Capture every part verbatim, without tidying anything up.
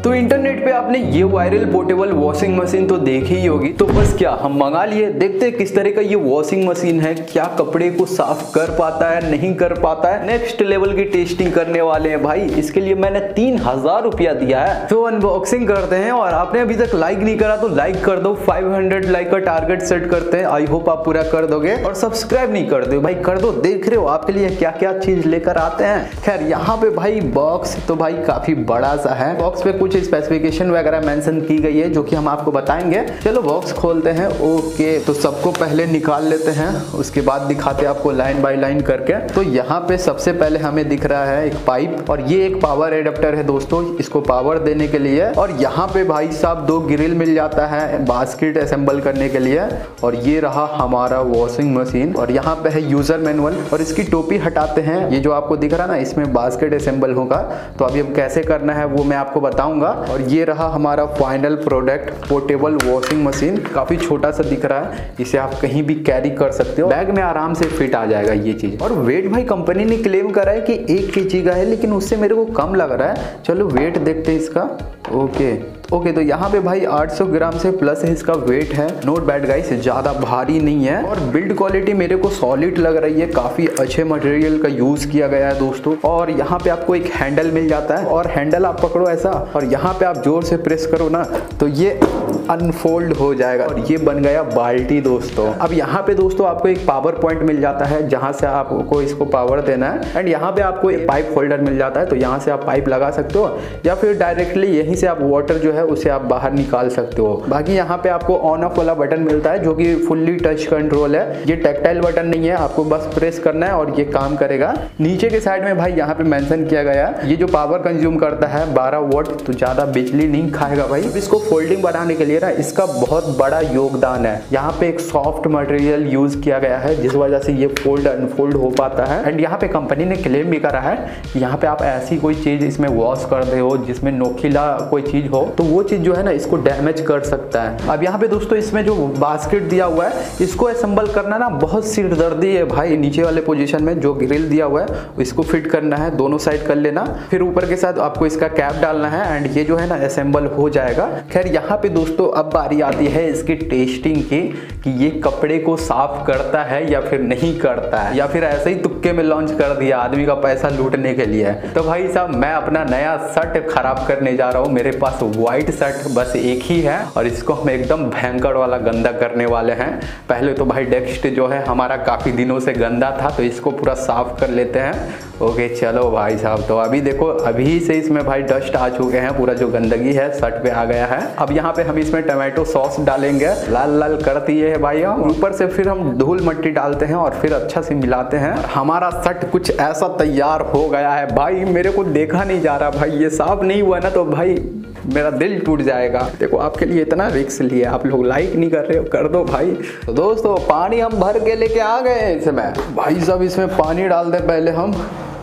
तो इंटरनेट पे आपने ये वायरल पोर्टेबल वॉशिंग मशीन तो देखी ही होगी, तो बस क्या हम मंगा लिए। देखते हैं किस तरह का ये वॉशिंग मशीन है, क्या कपड़े को साफ कर पाता है नहीं कर पाता है। नेक्स्ट लेवल की टेस्टिंग करने वाले हैं भाई। इसके लिए मैंने तीन हजार रुपया दिया है। तो अनबॉक्सिंग करते हैं, और आपने अभी तक लाइक नहीं करा तो लाइक कर दो। पाँच सौ लाइक का टारगेट सेट करते हैं, आई होप आप पूरा कर दोगे। और सब्सक्राइब नहीं कर दो भाई, कर दो। देख रहे हो आपके लिए क्या क्या चीज लेकर आते हैं। खैर यहाँ पे भाई बॉक्स तो भाई काफी बड़ा सा है। बॉक्स पे कुछ स्पेसिफिकेशन वगैरह मेंशन की गई है जो कि हम आपको बताएंगे। चलो बॉक्स खोलते हैं। ओके, तो सबको पहले निकाल लेते हैं, उसके बाद दिखाते हैं आपको लाइन बाय लाइन करके। तो यहाँ पे सबसे पहले हमें दिख रहा है एक पाइप, और ये एक पावर एडेप्टर है दोस्तों, इसको पावर देने के लिए। और यहाँ पे भाई साहब दो ग्रिल मिल जाता है बास्केट असेंबल करने के लिए। और ये रहा हमारा वॉशिंग मशीन, और यहाँ पे है यूजर मैनुअल। और इसकी टोपी हटाते हैं, ये जो आपको दिख रहा है ना, इसमें बास्केट असेंबल होगा। तो अभी हम कैसे करना है वो मैं आपको बताऊंगा। और ये रहा हमारा final product, portable washing machine. काफी छोटा सा दिख रहा है, इसे आप कहीं भी कैरी कर सकते हो, बैग में आराम से फिट आ जाएगा ये चीज। और वेट भाई कंपनी ने क्लेम करा है कि एक केजी का है, लेकिन उससे मेरे को कम लग रहा है। चलो वेट देखते हैं इसका। ओके ओके तो यहाँ पे भाई आठ सौ ग्राम से प्लस है इसका वेट है। नोट बैड गाइस, ज्यादा भारी नहीं है। और बिल्ड क्वालिटी मेरे को सॉलिड लग रही है, काफी अच्छे मटेरियल का यूज किया गया है दोस्तों। और यहाँ पे आपको एक हैंडल मिल जाता है, और हैंडल आप पकड़ो ऐसा, और यहाँ पे आप जोर से प्रेस करो ना तो ये अनफोल्ड हो जाएगा, और ये बन गया बाल्टी दोस्तों। अब यहाँ पे दोस्तों आपको एक पावर पॉइंट मिल जाता है, जहाँ से आपको इसको पावर देना है। एंड यहाँ पे आपको एक पाइप होल्डर मिल जाता है, तो यहाँ से आप पाइप लगा सकते हो, या फिर डायरेक्टली यहीं से आप वाटर जो है उसे आप बाहर निकाल सकते हो। बाकी यहाँ पे आपको ऑन ऑफ वाला बटन मिलता है, जो कि फुल्ली टच कंट्रोल है। ये टैक्टाइल बटन नहीं है, आपको बस प्रेस करना है और ये काम करेगा। नीचे के साइड में भाई यहाँ पे मेंशन किया गया है, ये जो पावर कंज्यूम करता है बारह वोल्ट, तो ज्यादा बिजली नहीं खाएगा भाई। इसको फोल्डिंग बनाने के लिए ना इसका बहुत बड़ा योगदान है। यहाँ पे एक सॉफ्ट मटेरियल यूज किया गया है, जिस वजह से ये फोल्ड अनफोल्ड हो पाता है। एंड यहाँ पे कंपनी ने क्लेम भी करा है, यहाँ पे आप ऐसी कोई चीज इसमें वॉश कर दे हो जिसमें नोकीला कोई चीज हो, तो वो चीज जो है ना इसको डैमेज कर सकता है। अब यहाँ पे दोस्तों इसमें जो बास्केट दिया हुआ है, इसको असेंबल करना ना बहुत सिरदर्दी है भाई। नीचे वाले पोजीशन में जो ग्रिल दिया हुआ है इसको फिट करना है, दोनों साइड कर लेना, फिर ऊपर के साथ आपको इसका कैप डालना है, एंड ये जो है ना असेंबल हो जाएगा। खैर यहाँ पे दोस्तों अब बारी आती है इसकी टेस्टिंग की, कि ये कपड़े को साफ करता है या फिर नहीं करता है, या फिर ऐसे ही तुक्के में लॉन्च कर दिया आदमी का पैसा लूटने के लिए। तो भाई साहब मैं अपना नया शर्ट खराब करने जा रहा हूँ। मेरे पास व्हाइट शर्ट बस एक ही है, और इसको हम एकदम भयंकर वाला गंदा करने वाले हैं। पहले तो भाई डेस्क जो है हमारा काफी दिनों से गंदा था, तो इसको पूरा साफ कर लेते हैं। ओके चलो भाई साहब, तो अभी देखो अभी से इसमें भाई डस्ट आ चुके हैं, पूरा जो गंदगी है शर्ट पे आ गया है। अब यहाँ पे हम इसमें टमाटो सॉस डालेंगे, लाल लाल करती है भाई। ऊपर से फिर हम धूल मिट्टी डालते हैं, और फिर अच्छा से मिलाते हैं। हमारा शर्ट कुछ ऐसा तैयार हो गया है भाई, मेरे को देखा नहीं जा रहा भाई। ये साफ नहीं हुआ ना तो भाई मेरा दिल टूट जाएगा। देखो आपके लिए इतना रिस्क लिए, आप लोग लाइक नहीं कर रहे हो, कर दो भाई। तो दोस्तों पानी हम भर के लेके आ गए इसमें। भाई साहब इसमें पानी डाल दे पहले हम।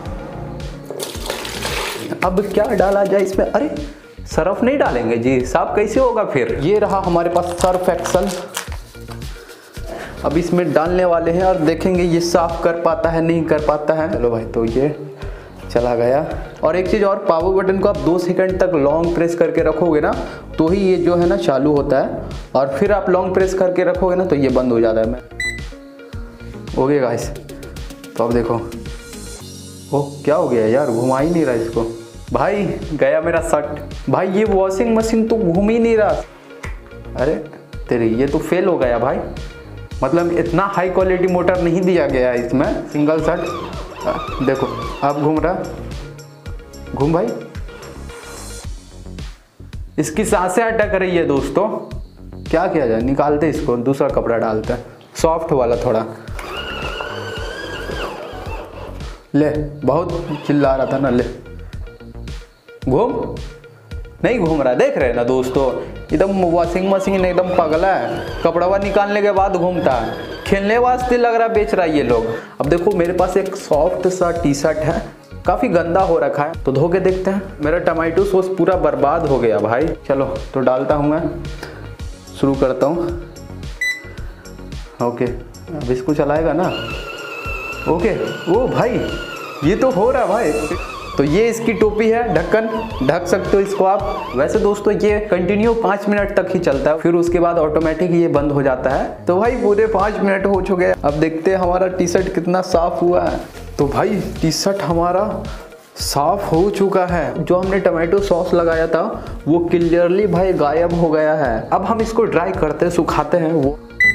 अब क्या डाला जाए इसमें? अरे सर्फ नहीं डालेंगे जी, साफ कैसे होगा फिर? ये रहा हमारे पास सर्फ एक्सल। अब इसमें डालने वाले हैं और देखेंगे ये साफ कर पाता है नहीं कर पाता है। चलो भाई, तो ये चला गया। और एक चीज़ और, पावर बटन को आप दो सेकंड तक लॉन्ग प्रेस करके रखोगे ना तो ही ये जो है ना चालू होता है, और फिर आप लॉन्ग प्रेस करके रखोगे ना तो ये बंद हो जाता है। मैं ओके गाइस, तो अब देखो ओ क्या हो गया यार, घुमा ही नहीं रहा इसको भाई। गया मेरा शर्ट भाई, ये वॉशिंग मशीन तो घूम ही नहीं रहा। अरे तेरे ये तो फेल हो गया भाई, मतलब इतना हाई क्वालिटी मोटर नहीं दिया गया है इसमें। सिंगल शर्ट देखो अब घूम रहा, घूम भाई। इसकी सांसें अटक रही है दोस्तों, क्या किया जाए? निकालते इसको, दूसरा कपड़ा डालते हैं सॉफ्ट वाला थोड़ा। ले, बहुत चिल्ला रहा था ना, ले घूम। नहीं घूम रहा, देख रहे ना दोस्तों, एकदम वॉशिंग मशीन एकदम पगला है। कपड़ा निकालने के बाद घूमता है, खेलने वास्ते लग रहा बेच रहा है ये लोग। अब देखो मेरे पास एक सॉफ्ट सा टी शर्ट है, काफी गंदा हो रखा है, तो धो के देखते हैं। मेरा टमाटो सॉस पूरा बर्बाद हो गया भाई। चलो तो डालता हूँ मैं, शुरू करता हूँ। ओके अब इसको चलाएगा ना। ओके ओ भाई ये तो हो रहा भाई। तो ये इसकी टोपी है, ढक्कन, ढक सकते हो इसको आप। वैसे दोस्तों ये कंटिन्यू पाँच मिनट तक ही चलता है, फिर उसके बाद ऑटोमेटिक ये बंद हो जाता है। तो भाई पूरे पाँच मिनट हो चुके। अब देखते हैं हमारा टी शर्ट कितना साफ हुआ है। तो भाई टी शर्ट हमारा साफ हो चुका है। जो हमने टमाटो सॉस लगाया था वो क्लियरली भाई गायब हो गया है। अब हम इसको ड्राई करते हैं, सुखाते हैं वो।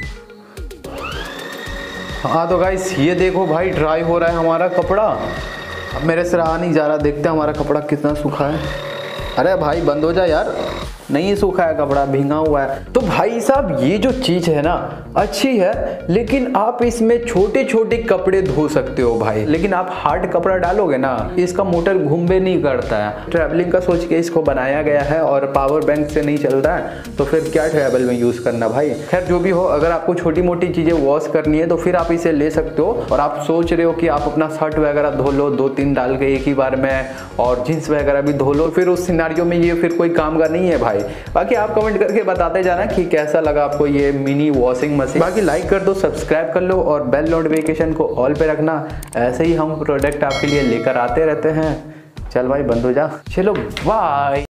हाँ तो गाइस ये देखो भाई ड्राई हो रहा है हमारा कपड़ा। अब मेरे से रहा नहीं जा रहा, देखते हैं हमारा कपड़ा कितना सूखा है। अरे भाई बंद हो जा यार, नहीं सूखा है कपड़ा, भींगा हुआ है। तो भाई साहब ये जो चीज है ना अच्छी है, लेकिन आप इसमें छोटे छोटे कपड़े धो सकते हो भाई। लेकिन आप हार्ड कपड़ा डालोगे ना, इसका मोटर घूमे नहीं करता है। ट्रैवलिंग का सोच के इसको बनाया गया है और पावर बैंक से नहीं चलता है, तो फिर क्या ट्रैवल में यूज करना भाई। खैर जो भी हो, अगर आपको छोटी मोटी चीजें वॉश करनी है तो फिर आप इसे ले सकते हो। और आप सोच रहे हो कि आप अपना शर्ट वगैरह धो लो दो तीन डाल के एक ही बार में, और जींस वगैरह भी धो लो, फिर उस सिनेरियो में ये फिर कोई काम का नहीं है भाई। बाकी आप कमेंट करके बताते जाना कि कैसा लगा आपको ये मिनी वॉशिंग मशीन। बाकी लाइक कर दो, सब्सक्राइब कर लो और बेल नोटिफिकेशन को ऑल पे रखना। ऐसे ही हम प्रोडक्ट आपके लिए लेकर आते रहते हैं। चल भाई बंद हो जा, चलो बाय।